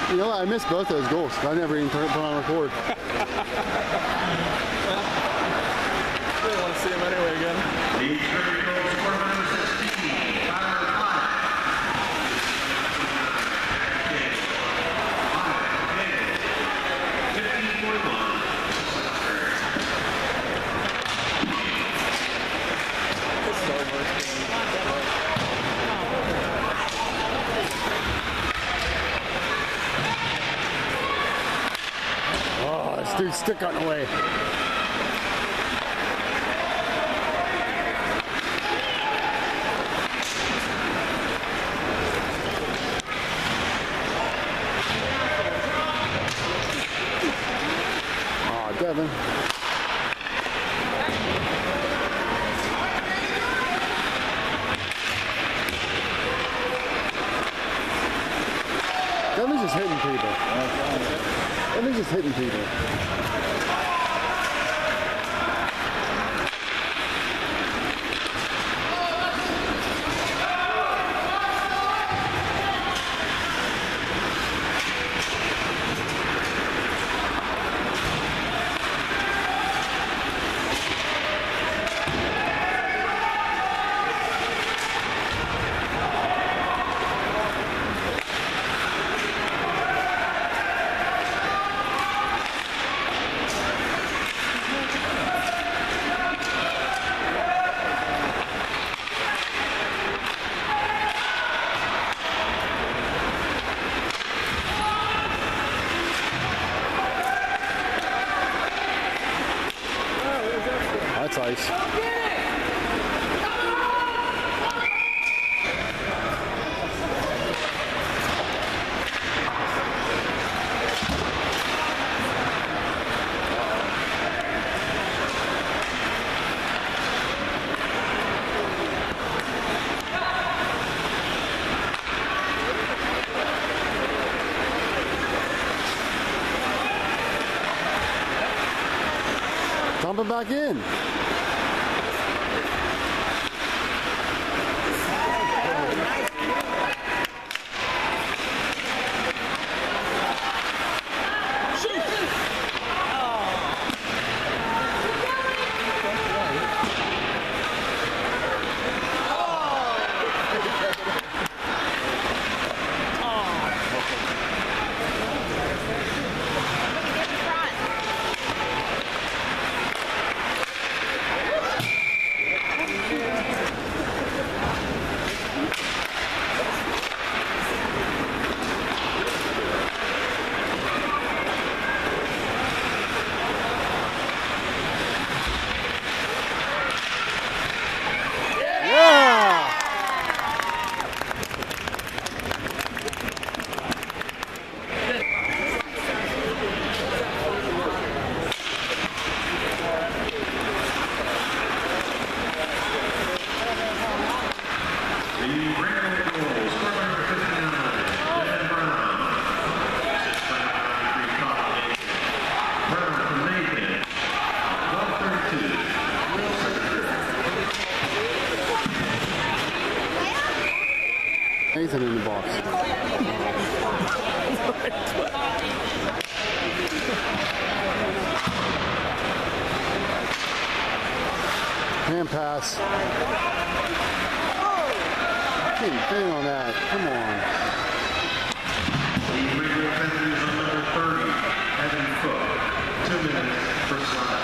You know, I missed both those goals. I never even put on record. Really want to see him anyway again. The third goal scored by number 16, Tyler Connor. 15-41. Oh, this dude's stick got in the way. Devin. Devin's just hitting people. Devin's just hitting people. That's ice. Dump it back in. Nathan in the box. Hand pass. Getting thing on that. Come on. The regular offenders on number 30, Evan Cook. 2 minutes per slide.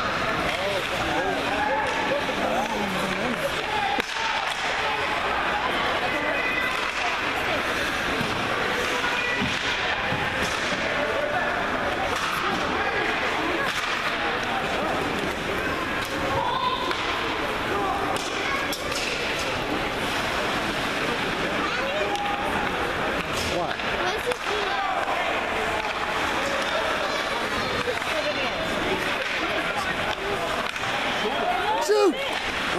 Shoot! Oh.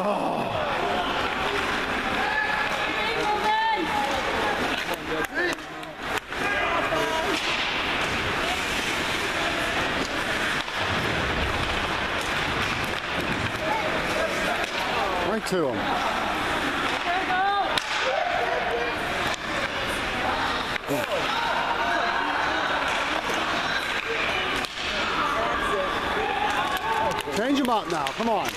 Right to him. Change them up now. Come on.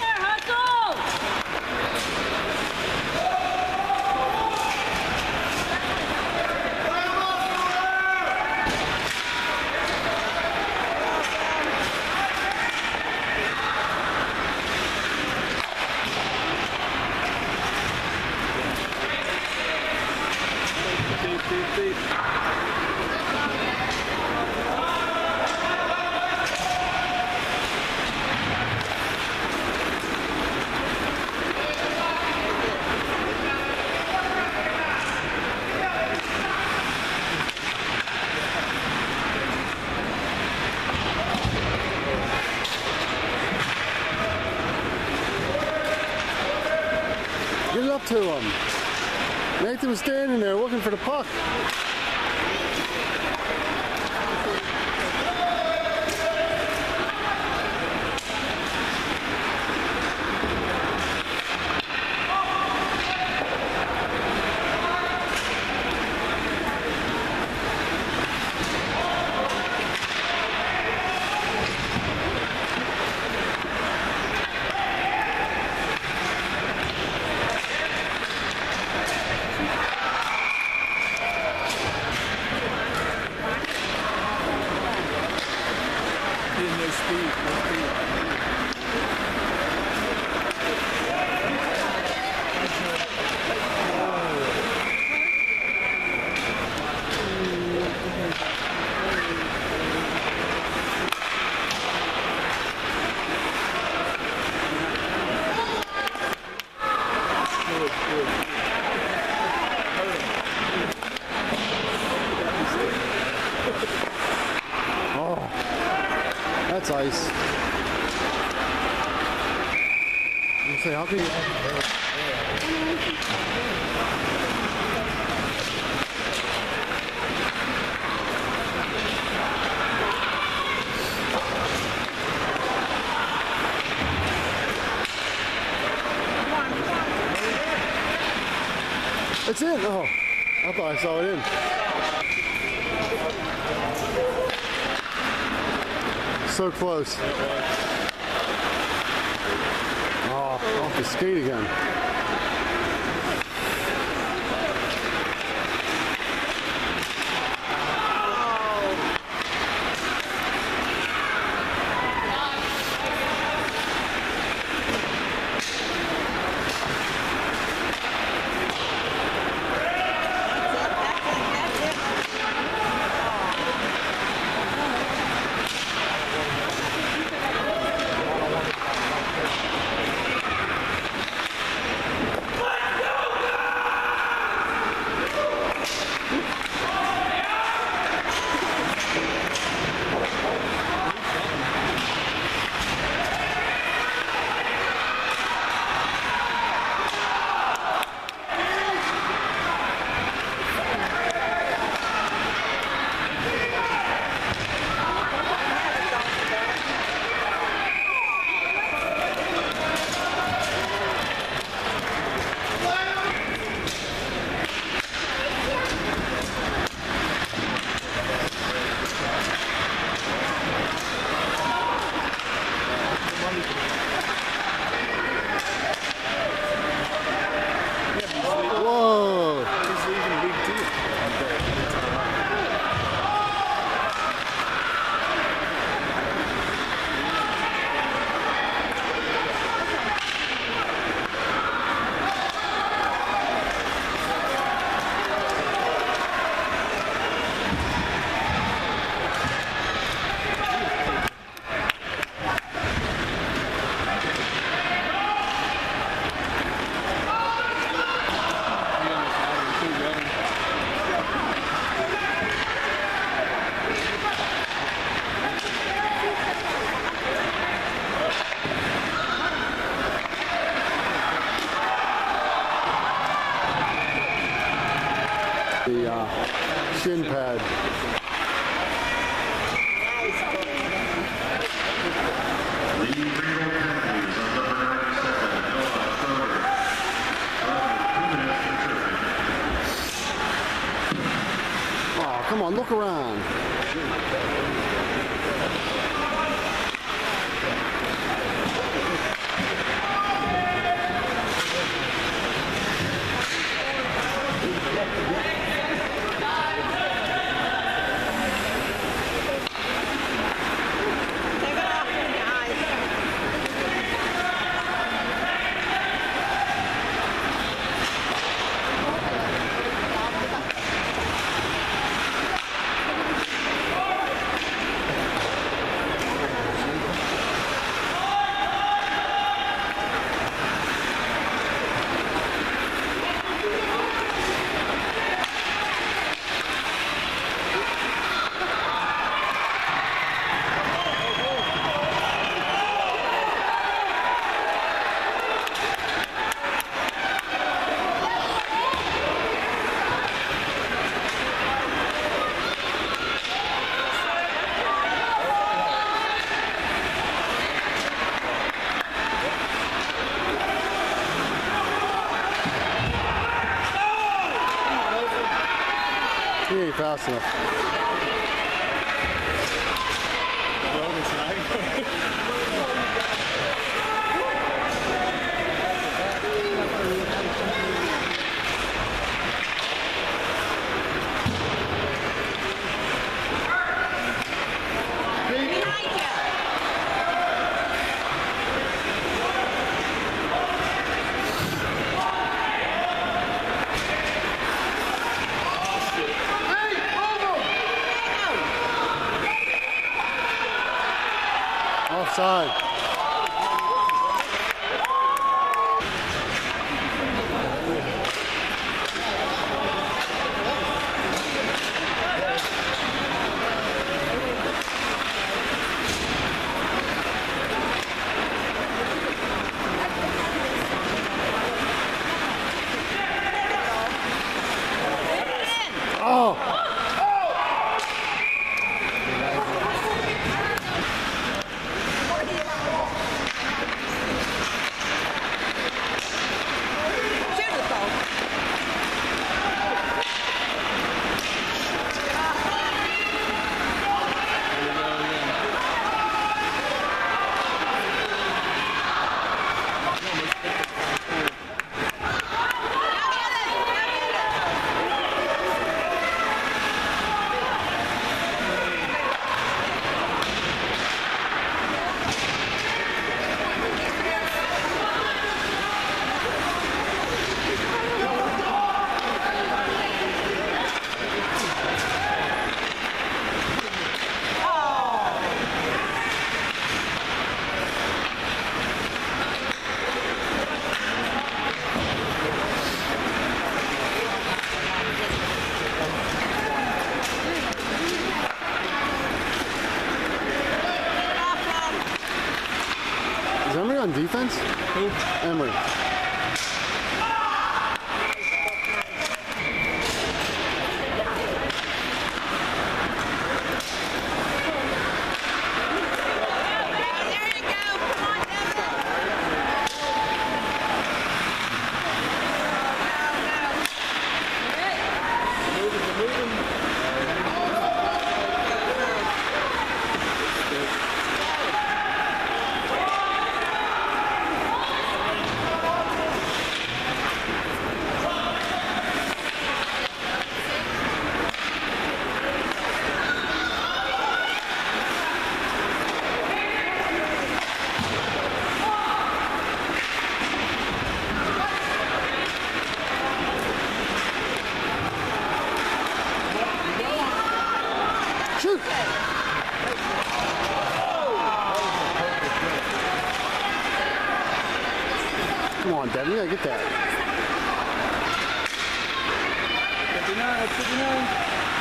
Get it up to him. Nathan was standing there looking for the puck. That's ice. You say, how can you... It's in. Oh, I thought I saw it in. So close. Oh, off the skate again. The shin pad. Oh, come on, look around. He ain't fast enough. Offside. Oh! Is Emery on defense? Who? Emery. Shoot! Come on, Devin, you gotta get that. 59, 59.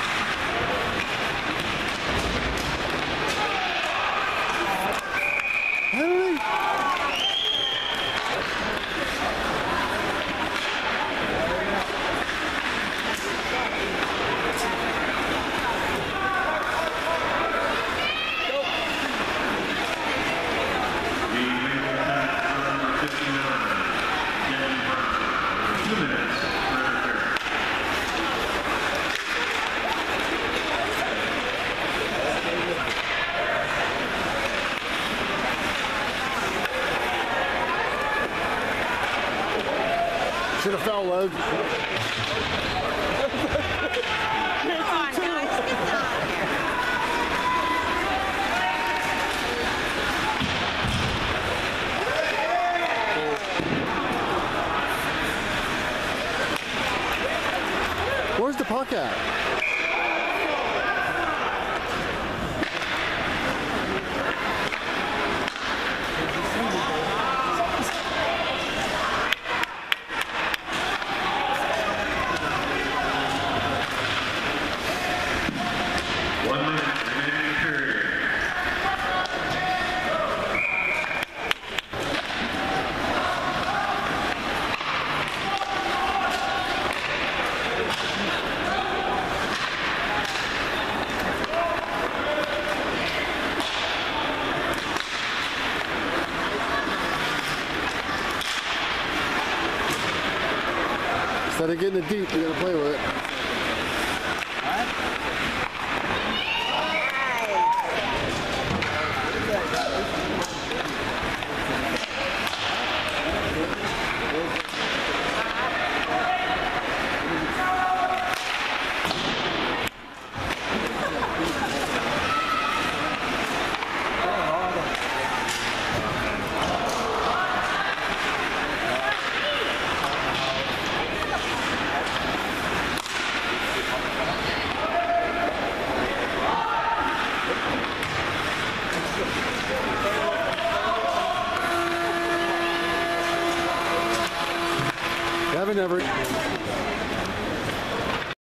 Penalty? The legal time for number 59, Kevin Burns, 2 minutes for interference. Should have fell low. Come on, guys, get down here. Where's the puck at? Instead of getting it deep, we gotta play with it.